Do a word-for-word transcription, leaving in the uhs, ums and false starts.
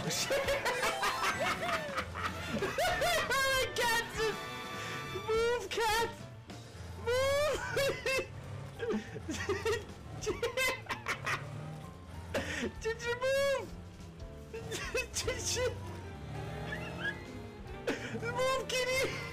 Oh shit! Cat! Move, cat! Move! Did you move? Did you? Move, kitty!